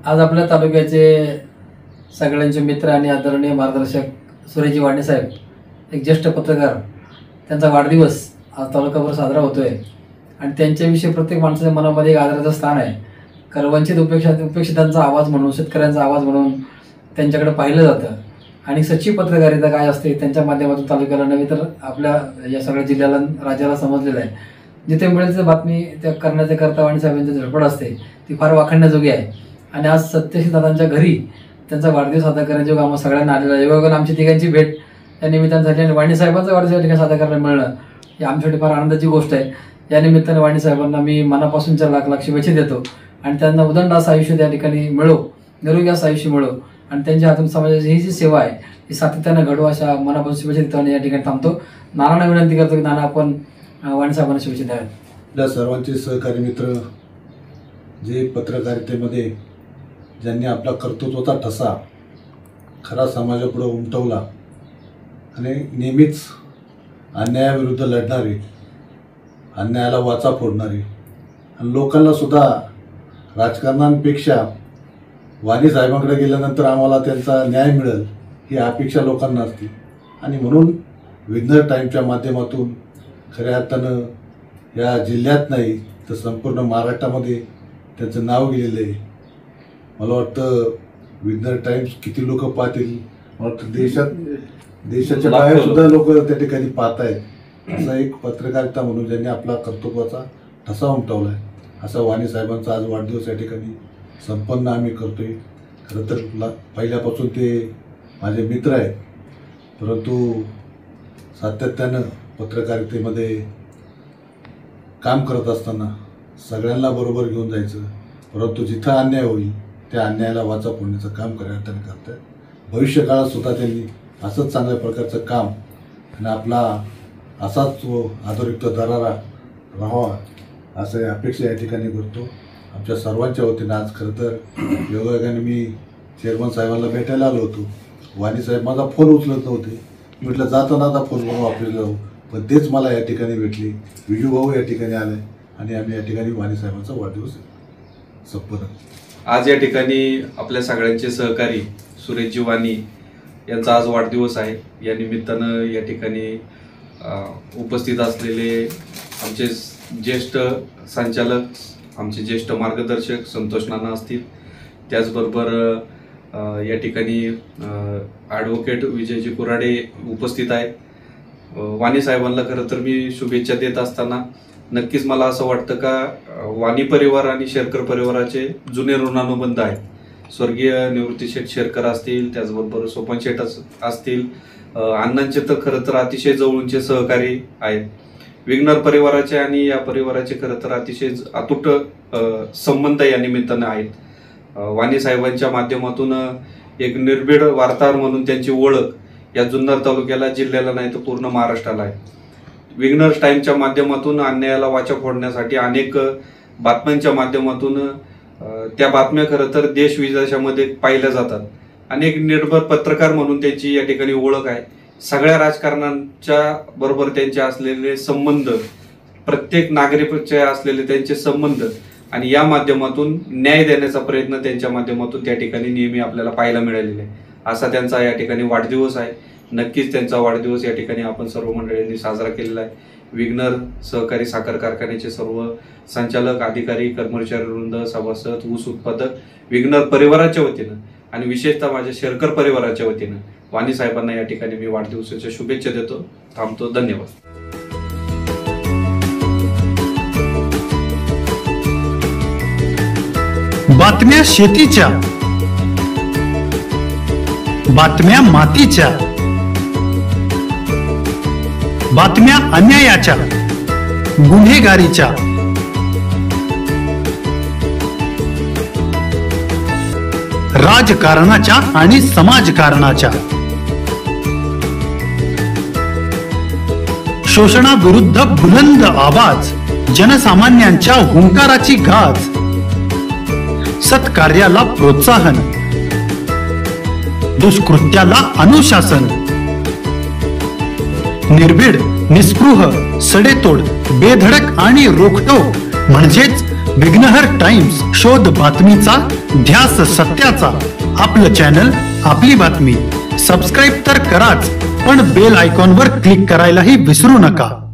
आज आपल्या तालुक्याचे सगळ्यांचे मित्र आणि आदरणीय मार्गदर्शक सुरेशजी वाणी साहेब, एक ज्येष्ठ पत्रकार, त्यांचा वाढदिवस आज तालुकाभर साजरा होतोय आणि त्यांच्याविषयी प्रत्येक माणसाच्या मनामध्ये एक आदराचं स्थान आहे. कारण वंचित उपेक्षितांचा आवाज म्हणून, शेतकऱ्यांचा आवाज म्हणून त्यांच्याकडे पाहिलं जातं आणि सच्ची पत्रकारिता काय असते त्यांच्या माध्यमातून तालुक्याला नव्हे तर आपल्या या सगळ्या जिल्ह्याला, राज्याला समजलेलं आहे. जिथे मिळेल तिथे बातमी त्या करण्याचे करता वाणी साहेबांची धडपड असते ती फार वाखाणण्याजोगी आहे. आणि आज सत्यशील दादांच्या घरी त्यांचा वाढदिवस साजरा करण्याचे योग आम्हाला सगळ्यांना आलेला आहे. योगायोगाने आमची तिघांची भेट या निमित्तानं झाली आणि वाणी साहेबांचा वाढदिवस या ठिकाणी साजरा करायला मिळणं ही आमच्यासाठी फार आनंदाची गोष्ट आहे. या निमित्ताने वाणी साहेबांना मी मनापासूनच्या लाख लाख शुभेच्छा देतो आणि त्यांना उदंड असं आयुष्य त्या ठिकाणी मिळो, निरोगी असं आयुष्य मिळो आणि त्यांच्या हातून समाजाची ही जी सेवा आहे ही सातत्यानं घडो अशा मनापासून शुभेच्छा देतो आणि या ठिकाणी थांबतो. नानांना विनंती करतो की नाना आपण वाणी साहेबांना शुभेच्छा द्याव्यात. आपल्या सर्वांचे सहकारी मित्र जे पत्रकारितेमध्ये ज्यांनी आपला कर्तृत्वाचा ठसा खरा समाजापुढे उमटवला आणि नेहमीच अन्यायाविरुद्ध लढणारे, अन्यायाला वाचा फोडणारे आणि लोकांना सुद्धा राजकारणांपेक्षा वाणी साहेबांकडे गेल्यानंतर आम्हाला त्यांचा न्याय मिळेल ही अपेक्षा लोकांना असते आणि म्हणून विघ्नर टाईमच्या माध्यमातून खऱ्या अर्थानं या जिल्ह्यात नाही तर संपूर्ण महाराष्ट्रामध्ये त्यांचं नाव गेलेलं आहे. मला वाटतं विघ्नर टाइम्स किती लोक पाहतील, मला वाटतं देशाच्या बाहेर सुद्धा लोक त्या ठिकाणी पाहत आहेत. असा एक पत्रकारिता म्हणून ज्यांनी आपला कर्तृत्वाचा ठसा उमटवला आहे असा वाणी साहेबांचा आज वाढदिवस या ठिकाणी संपन्न आम्ही करतोय. खरं तर पहिल्यापासून ते माझे मित्र आहेत, परंतु सातत्यानं पत्रकारितेमध्ये काम करत असताना सगळ्यांना बरोबर घेऊन जायचं, परंतु जिथं अन्याय होईल त्या अन्यायाला वाचा फोडण्याचं काम करत आहेत. भविष्यकाळात सुद्धा त्यांनी असंच चांगल्या प्रकारचं काम आणि आपला असाच तो आदरयुक्त दरारा राहावा असं अपेक्षा या ठिकाणी करतो. आमच्या सर्वांच्या वतीनं आज खरं तर योगायोगाने मी चेअरमन साहेबांना भेटायला आलो होतो. वाणी साहेब माझा फोन उचलत नव्हते. म्हटलं जाताना आता फोन वापरला जाऊ, पण तेच मला या ठिकाणी भेटले. विजू भाऊ या ठिकाणी आले आणि आम्ही या ठिकाणी वाणी साहेबांचा वाढदिवस संपन्न. आज या ठिकाणी आपल्या सगळ्यांचे सहकारी सुरेशजी वाणी यांचा आज वाढदिवस आहे. या निमित्तानं या ठिकाणी उपस्थित असलेले आमचे ज्येष्ठ संचालक, आमचे ज्येष्ठ मार्गदर्शक संतोष नाना असतील, त्याचबरोबर या ठिकाणी ॲडव्होकेट विजयजी कुराडे उपस्थित आहेत. वाणी साहेबांना खरं तर मी शुभेच्छा देत असताना नक्कीच मला असं वाटतं का वाणी परिवार आणि शेरकर परिवाराचे जुने ऋणानुबंध आहेत. स्वर्गीय निवृत्ती शेठ शेरकर असतील, त्याचबरोबर सोपन शेठ असतील, अण्णांचे तर खरं तर अतिशय जवळचे सहकारी आहेत. विघ्नर परिवाराचे आणि या परिवाराचे खरं तर अतिशय अतूट संबंध या निमित्तानं आहेत. वाणी साहेबांच्या माध्यमातून एक निर्भीड वार्ताहर म्हणून त्यांची ओळख या जुन्नर तालुक्याला, जिल्ह्याला नाही तर पूर्ण महाराष्ट्राला आहे. विघ्नर टाइमच्या माध्यमातून अन्यायाला वाचा फोडण्यासाठी अनेक बातम्यांच्या माध्यमातून त्या बातम्या खरं तर देश विदेशामध्ये पाहिल्या जातात. अनेक निर्भर पत्रकार म्हणून त्यांची या ठिकाणी ओळख आहे. सगळ्या राजकारणांच्या बरोबर त्यांचे असलेले संबंध, प्रत्येक नागरिकाचे असलेले त्यांचे संबंध आणि या माध्यमातून न्याय देण्याचा प्रयत्न त्यांच्या माध्यमातून त्या ठिकाणी नेहमी आपल्याला पाहायला मिळालेला आहे. असा त्यांचा या ठिकाणी वाढदिवस आहे. नक्कीच त्यांचा वाढदिवस या ठिकाणी आपण सर्व मंडळींनी साजरा केलेला आहे. विघ्नर सहकारी साखर कारखान्याचे सर्व संचालक, अधिकारी, कर्मचारी वृंद, सभासद, ऊस उत्पादक, विघ्नर परिवाराच्या वतीनं आणि विशेषतः माझ्या शेरकर परिवाराच्या वतीनं वाणी साहेबांना या ठिकाणी मी वाढदिवसाच्या शुभेच्छा देतो. थांबतो. धन्यवाद. बातम्या शेतीच्या, बातम्या मातीच्या, बातम्या अन्यायाच्या, गुन्हेगारीच्या, राजकारणाच्या आणि समाजकारणाच्या, शोषणाविरुद्ध बुलंद आवाज, जनसामान्यांच्या हुंकाराची गाज, सत्कार्याला प्रोत्साहन, दुष्कृत्याला अनुशासन, निर्भीड, निस्पृह, सडेतोड, बेधडक आणि रोखठोक म्हणजेच विघ्नहर टाइम्स, शोध बातमीचा, ध्यास सत्याचा. आपलं चॅनल, आपली बातमी. सबस्क्राईब तर कराच, पण बेल आयकॉनवर क्लिक करायलाही विसरू नका.